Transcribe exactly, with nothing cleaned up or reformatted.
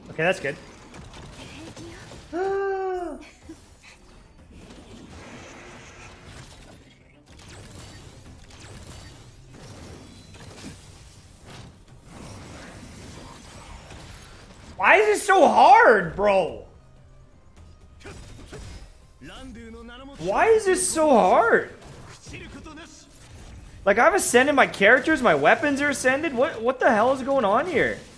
Okay, that's good. Why is it so hard, bro? Why is this so hard? Like, I've ascended my characters, my weapons are ascended. What what the hell is going on here?